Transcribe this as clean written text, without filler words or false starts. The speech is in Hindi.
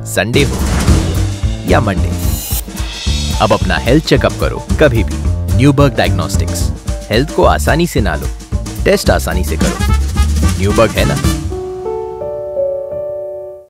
संडे हो या मंडे, अब अपना हेल्थ चेकअप करो कभी भी। न्यूबर्ग डायग्नोस्टिक्स, हेल्थ को आसानी से ना लो, टेस्ट आसानी से करो। न्यूबर्ग है ना।